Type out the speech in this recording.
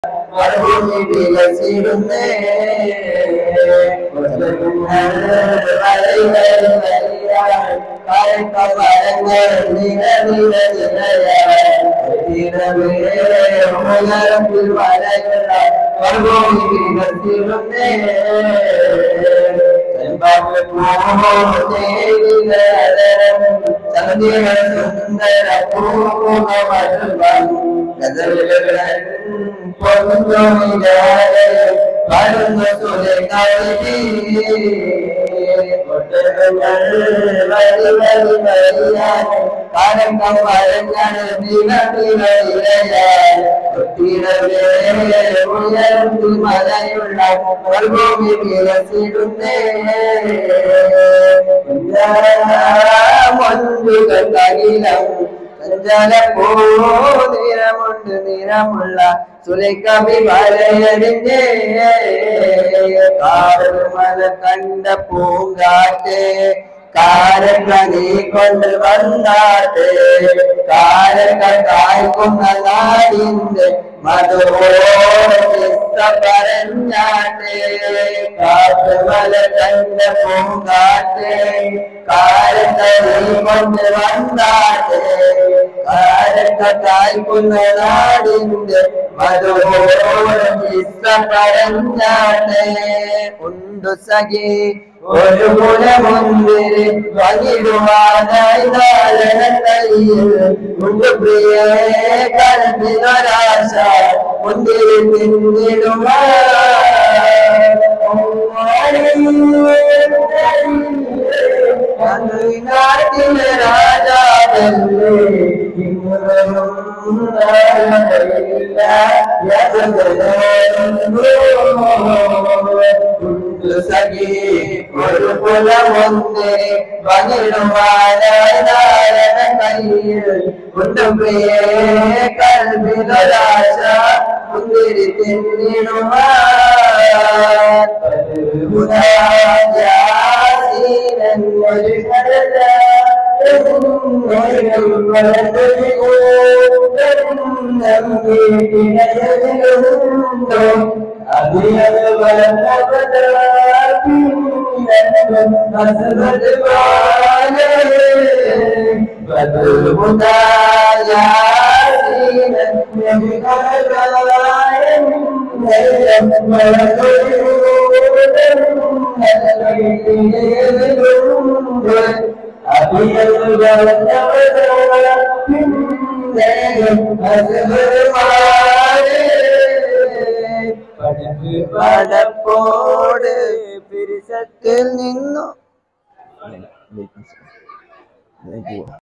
മറുഭൂമി വികസിടുന്നേ മരങ്ങൾ മറുഭൂമി വികസിടുന്നേ ചന്ദ്ര സുന്ദര മരുഭൂമി വികസിടുന്നേ മഞ്ജുകീലം സഞ്ചാരപ്പോ നിറമുണ്ട് നിറമുള്ള സുലൈക്കബി വലയടിഞ്ഞേ കാടുമല കണ്ട പൂങ്കാറ്റ് കാരക്കനി കൊണ്ട് വന്നാട്ടെ കാരക്ക കായ്ക്കുന്ന നാടിന്റെ മധുരോട പറഞ്ഞാട്ടെ കാട്ടുമല കണ്ട പൂങ്കാറ്റ് കാരക്കനി കൊണ്ട് വന്നാട്ടെ കാരക്ക കായ്ക്കുന്ന നാടിന്റെ മധുരോട പറഞ്ഞാട്ടെ ഉണ്ടു സഖി ഒരു മുലമുന്തിരി പകിടുവാനായി നാരണത്തയ്യിൽ ഉണ്ട് പ്രിയേ കൽപ്പിനൊരാശ മുന്തിരി പിന്നിടുവാ നാട്ടിലെ രാജാവല്ലേ സഖി ഒരു കുലമൊന്നിരി പകിടുവാനായി നാരണ കയ്യിൽ ഉണ്ട് പ്രിയേ കൽപ്പിനൊരാശ മുന്തിരി തിന്നിടുവാൻ പടപ്പോട് പിരിസത്തിൽ നിന്നു